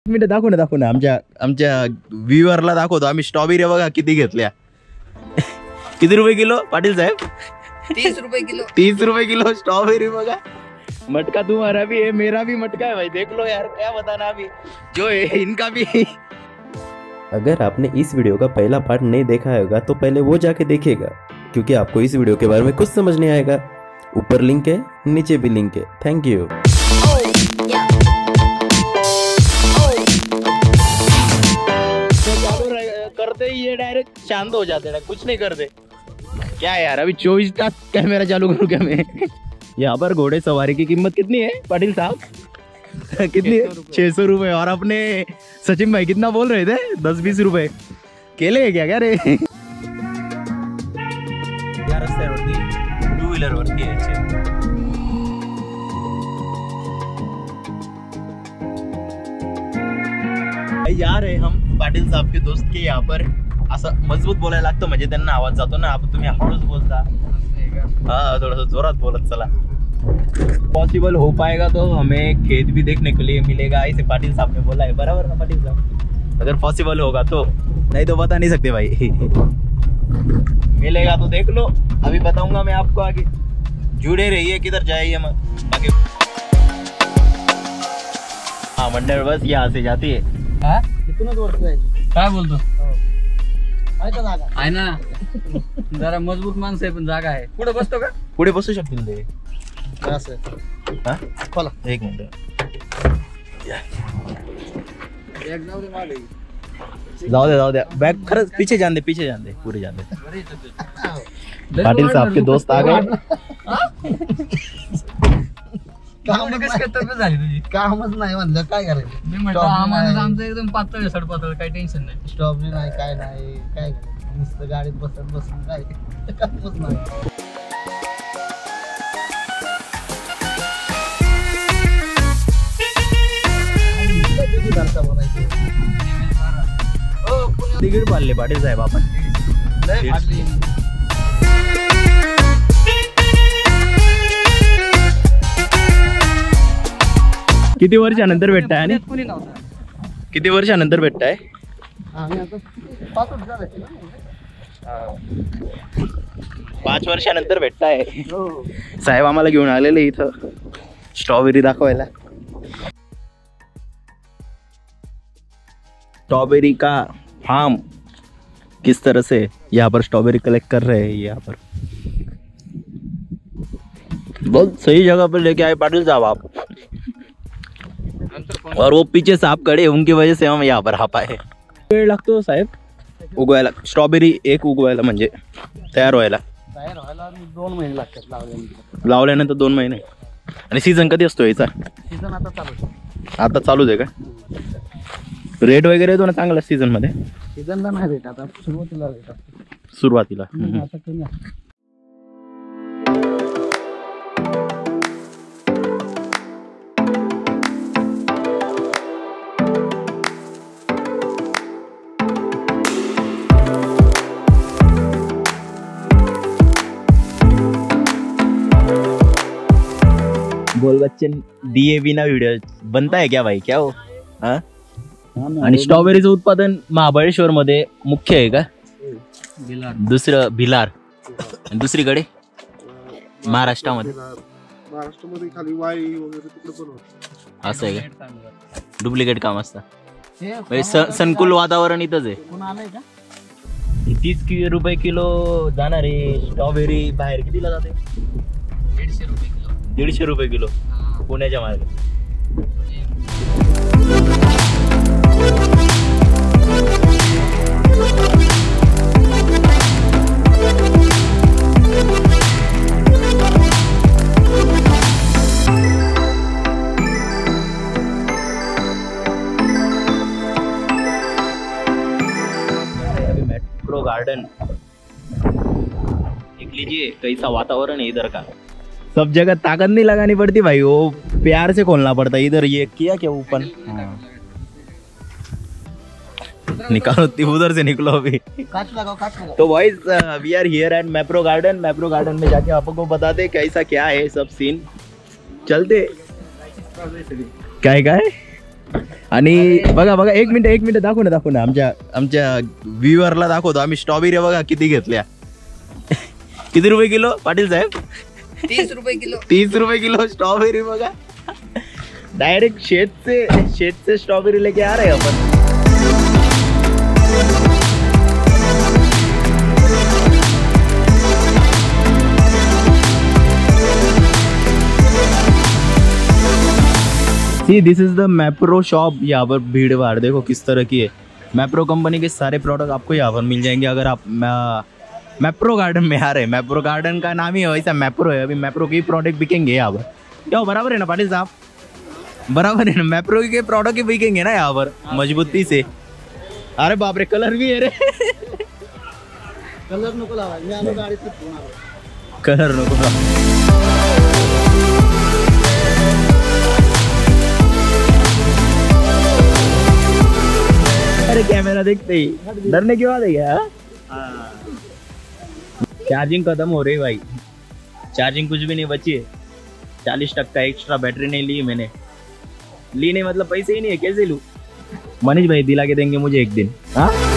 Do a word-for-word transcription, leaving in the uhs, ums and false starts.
Minute दाखव ना दाखव ना आमच्या आमच्या व्ह्यूअरला दाखवतो आम्ही स्ट्रॉबेरी बघा किती घेतल्या. किती रुपये किलो पाटील साहेब? तीस रुपए किलो. तीस रुपए किलो स्ट्रॉबेरी बघा. मटका तुम्हारा भी है मेरा भी मटका है भाई, देख लो यार क्या बताना अभी जो है इनका भी. अगर आपने इस वीडियो का पहला पार्ट नहीं देखा होगा तो पहले वो जाके देखिएगा, क्योंकि आपको इस वीडियो के बारे में कुछ समझ नहीं आएगा. ऊपर लिंक है, नीचे भी लिंक है. Thank you. करते ही ये डायरेक्ट शांत हो जाते हैं, कुछ नहीं करते. क्या है यार, अभी चौबीस का कैमरा चालू करूँ क्या मैं? यहाँ पर घोड़े सवारी की कीमत कितनी है पाटिल साहब? कितनी है? छह सौ रुपए. और अपने सचिन भाई कितना बोल रहे थे? दस बीस रुपए. केले है क्या क्या रे? टू व्हीलर वरती यायचे. यार है हम पाटिल साहब के दोस्त के यहाँ पर असं मजबूत बोलायला लागतं म्हणजे त्यांना आवाज जातो ना. आपण तुम्ही हळूच बोलता. हाँ थोड़ा जोरात बोलत चला. पॉसिबल हो पाएगा तो हमें खेत भी देखने के लिए मिलेगा, ऐसे पाटिल साहब ने बोला है. बराबर ना पाटिल साहब? अगर पॉसिबल होगा तो, नहीं तो बता नहीं सकते भाई. मिलेगा तो देख लो, अभी बताऊंगा मैं आपको आगे. जुड़े रहिए. किधर जाइए मत बाकी. हाँ मंडल बस यहाँ से जाती है. काय बोलतो? आहे ना जरा मजबूत माणसं आहे पण जागा आहे. पुढे बसतो का? पुढे बसू शकतील ते. एक मिनिट. जाऊ दे जाऊ दे बैग खरंच पीछे जान दे पीछे जान दे पुढे जान दे. पाटिल साहब के दोस्त आ गए. कामच नाही म्हणलं काय करायचं. मी म्हटलं आम्हाला आमचं एकदम पातळ सडपातळ काही टेन्शन नाही. स्ट्रॉबेरी नाही काय नाही काय करायचं. नुसतं गाडीत बसत बसून काय कामच नाही. तिकीट पाडले पाटील साहेब आपण. किती वर्षानंतर भेटताय आणि किती वर्षानंतर भेटताय? पाच वर्षानंतर भेटताय. साहेब आम्हाला घेऊन आलेले इथं स्ट्रॉबेरी दाखवायला. स्ट्रॉबेरी का फार्म किस तरह से यहाँ पर स्ट्रॉबेरी कलेक्ट कर रहे हैं. यहाँ पर बहुत सही जगह पर लेके आए पाटिल साहब आप. और वो पीछे साहब खड़े उनकी वजह से हम यहाँ पर आ पाए. वेळ लागतो साहेब उगवायला स्ट्रॉबेरी एक उगवायला म्हणजे तयार व्हायला? तयार व्हायला दोन महिने लागतात लावल्यानंतर. लावल्यानंतर दोन महिने. आणि सीझन कधी असतो याचा? सीझन आता चालू आहे. आता चालूच आहे का? रेट वगैरे येतो ना चांगला सीझन मध्ये? सीझनला नाही रेट, आता सुरुवातीला रेट असतो. सुरुवातीला आता कमी आहे. बोल बच्चन दिए बिना वीडियो बनता है क्या भाई? क्या हो? हाँ. आणि स्ट्रॉबेरीचं उत्पादन महाबळेश्वर मध्ये मुख्य आहे का? दुसरं भिलार आणि दुसरीकडे महाराष्ट्रामध्ये. महाराष्ट्रामध्ये खाली वाई वगैरे तिकडे पण होतं. असं आहे का? डुप्लिकेट काम असतं. संकुल वातावरण इथंच आहे. तीस रुपये किलो जाणारे स्ट्रॉबेरी बाहेर कितीला जाते? दीडशे रुपये किलो. दीडशे रुपये किलो पुण्याच्या मार्गे. मेट्रो गार्डन देख लीजिए कैसा वातावरण है इधर का. सब जगह ताकत नहीं लगानी पड़ती भाई, वो प्यार से खोलना पड़ता है. इधर ये किया क्या ओपन? निकालो उधर से निकलो अभी. काट लगाओ काट लगाओ. तो boys we are here at Mapro garden. Mapro garden में जाके आपको बताते कैसा क्या है सब सीन. चलते क्या है क्या है आणि बघा बघा एक मिनिट एक मिनिट दाखव ना दाखव ना आमच्या आमच्या व्ह्युअरला दाखवतो आम्ही स्ट्रॉबेरी बघा किती घेतल्या. किती रुपये किलो पाटील साहेब? तीस रुपये किलो. तीस रुपये किलो स्ट्रॉबेरी बघा. डायरेक्ट शेत से शेत से स्ट्रॉबेरी लेके आ रहे हैं अपन. See this is the Mapro shop. यहाँ पर भीड़ भाड़ देखो किस तरह की है. मैप्रो कंपनी के सारे प्रोडक्ट आपको यहाँ पर मिल जाएंगे अगर आप मैप्रो गार्डन में आ रहे हैं. मैप्रो गार्डन का नाम ही है वैसा मैप्रो है. अभी मैप्रो के प्रोडक्ट बिकेंगे यहाँ पर. क्या बराबर है ना पाटिल साहब? बराबर है ना. मैप्रो के प्रोडक्ट ही बिकेंगे ना यहाँ पर मजबूती से. अरे बाप रे कलर भी है रे. कलर नको लावायला. मी आलो गाडीत फिरून आलो. कलर नको लावा. अरे कैमरा देखते ही डरने की बात है क्या? चार्जिंग खत्म हो रही भाई. चार्जिंग कुछ भी नहीं बची है. चालीस टक्का एक्स्ट्रा बैटरी नहीं ली मैंने. ली नहीं मतलब पैसे ही नहीं है कैसे लूं? मनीष भाई दिला के देंगे मुझे एक दिन. हाँ